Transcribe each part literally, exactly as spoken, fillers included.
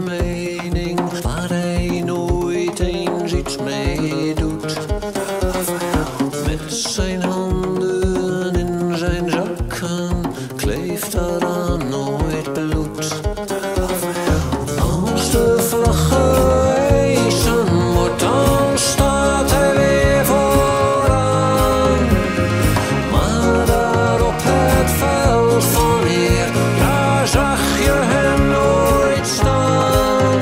mening waar hij nooit eens iets mee doet. Met zijn handen in zijn zakken kleeft eraan nooit bloed. Als de vlaggen hijsen wordt, dan staat hij weer vooraan. Maar daar op het veld van hier, daar zag je hem nooit staan.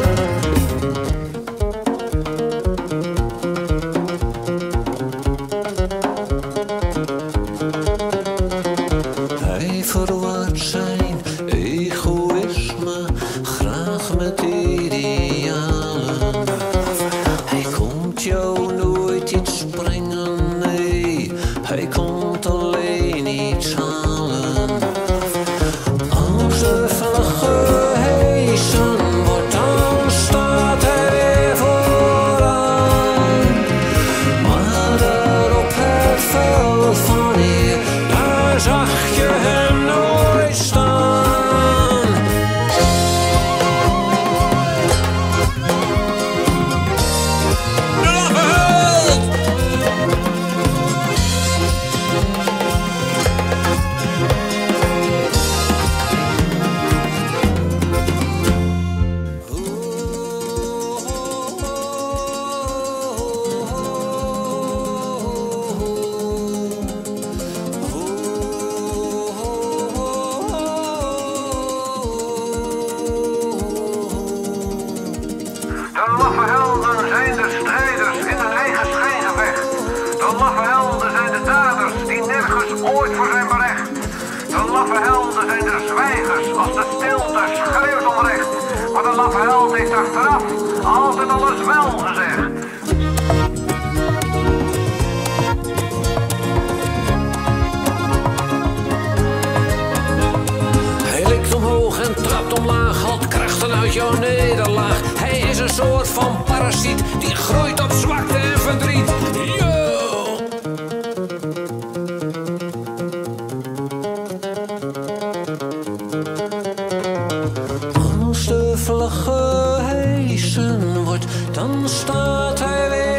Hij verwaart zijn egoïsme graag met idealen. Hij komt jou nooit iets brengen, nee, hij komt alleen iets halen. Als de vlaggen hijsen wordt, dan staat hij weer vooraan. Maar daar op het veld van hier, daar zag je hem nooit staan. De laffe helden zijn de strijders in hun eigen schijngevecht. De laffe helden zijn de daders die nergens ooit voor zijn berecht. De laffe helden zijn de zwijgers als de stilte schreeuwt om recht. Maar de laffe held heeft achteraf altijd alles wel gezegd. Hij likt omhoog en trapt omlaag, haalt krachten uit jouw nederlaag. Hij is een soort van parasiet die groeit op zwakte en verdriet. Yo! Als de vlaggen hijsen wordt, dan staat hij weer